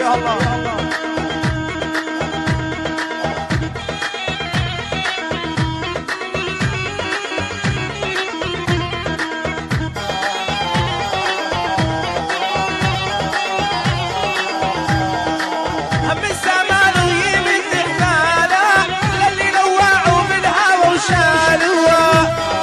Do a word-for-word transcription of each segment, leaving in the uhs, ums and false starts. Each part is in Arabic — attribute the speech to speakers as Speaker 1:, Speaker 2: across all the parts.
Speaker 1: يا الله.
Speaker 2: هم الزمان ويمد حلاله للي نوعوا بالهوى وشالوه.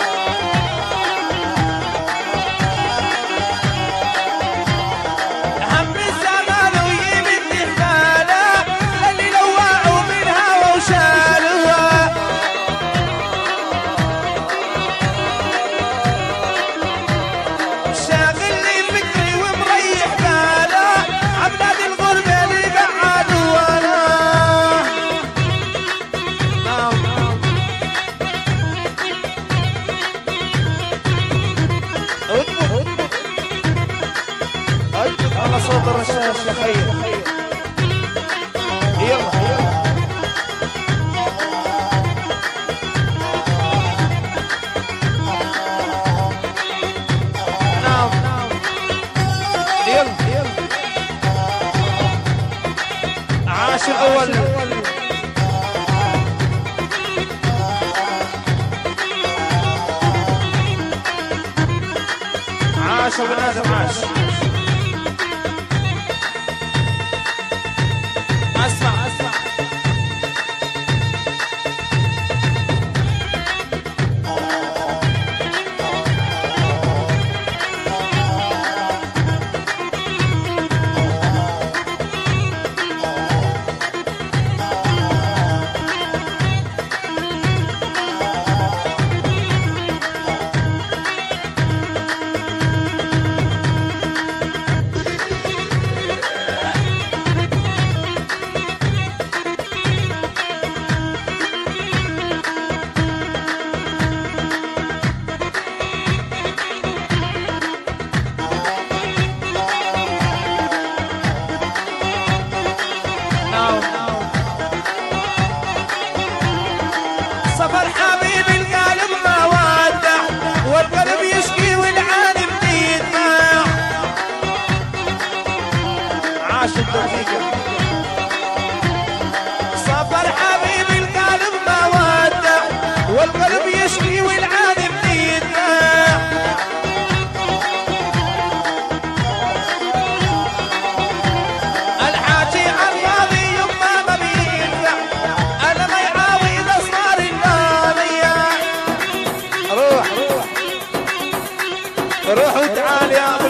Speaker 2: هم الزمان ويمد حلاله للي نوعوا بالهوى وشالوه. شاغل لي فكري ومريح باله عباد الغربة اللي قعدوا وانا.
Speaker 1: على صوت الرشاش يا خير. يلا يلا. نعم يلا يلا. عاش الأول. عاش ابو آدم عاش.
Speaker 2: اسمع اسمع سفر حبيب القلب ما ودع والقلب يشكي والعالم يدمع.
Speaker 1: عاش الدقيقة.
Speaker 2: سفر حبيب القلب ما ودع والقلب يشكي والعالم يدمع. الحاجي عالراضي يما ما بينفع انا ما يعاود اسرار الناضيه.
Speaker 1: روح روح روح وتعال يا